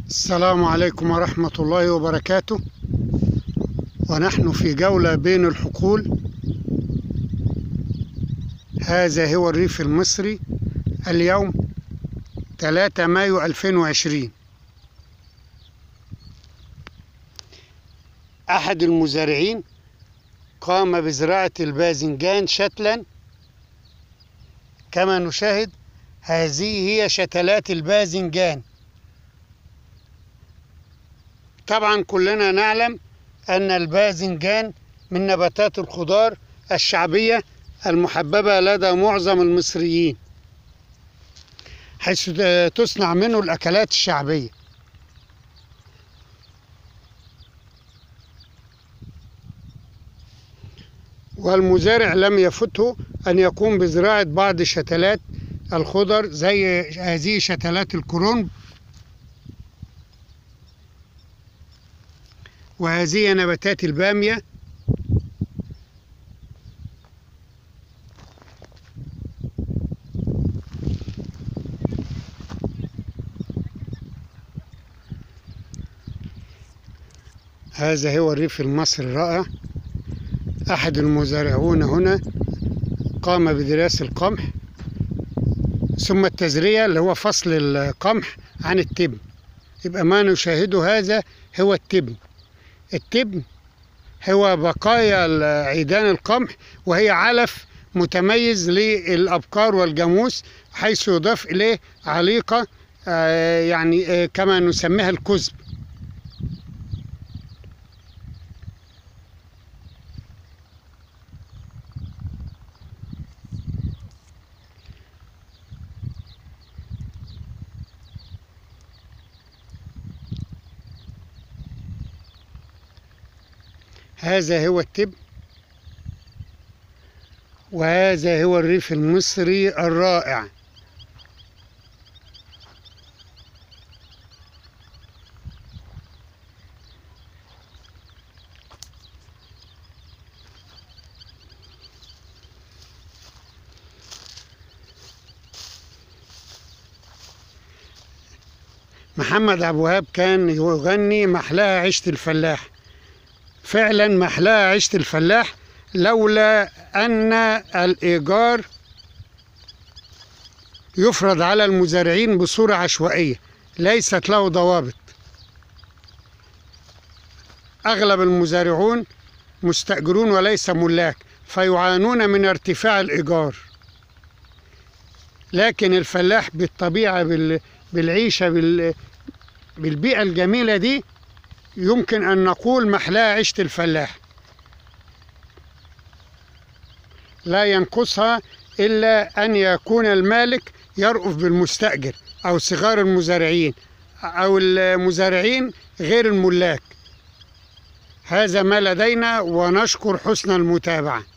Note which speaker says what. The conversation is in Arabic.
Speaker 1: السلام عليكم ورحمة الله وبركاته. ونحن في جولة بين الحقول. هذا هو الريف المصري اليوم 3 مايو 2020. أحد المزارعين قام بزراعة الباذنجان شتلا. كما نشاهد هذه هي شتلات الباذنجان. طبعا كلنا نعلم أن الباذنجان من نباتات الخضار الشعبية المحببة لدى معظم المصريين، حيث تصنع منه الأكلات الشعبية. والمزارع لم يفته أن يقوم بزراعة بعض شتلات الخضر زي هذه شتلات الكرنب، وهذه نباتات البامية، هذا هو الريف المصري الرائع. أحد المزارعون هنا قام بدراسة القمح ثم التزرية اللي هو فصل القمح عن التبن. يبقى ما نشاهده هذا هو التبن. التبن هو بقايا عيدان القمح، وهي علف متميز للأبقار والجاموس، حيث يضاف إليه عليقة كما نسميها الكزب. هذا هو التبن، وهذا هو الريف المصري الرائع. محمد عبد الوهاب كان يغني محلاها عيشة الفلاح. فعلا محلاها عيشة الفلاح، لولا أن الإيجار يفرض على المزارعين بصورة عشوائية ليست له ضوابط. أغلب المزارعون مستأجرون وليس ملاك، فيعانون من ارتفاع الإيجار. لكن الفلاح بالطبيعة بالعيشة بالبيئة الجميلة دي يمكن أن نقول محلاها عيشة الفلاح. لا ينقصها إلا أن يكون المالك يرأف بالمستأجر أو صغار المزارعين أو المزارعين غير الملاك. هذا ما لدينا، ونشكر حسن المتابعة.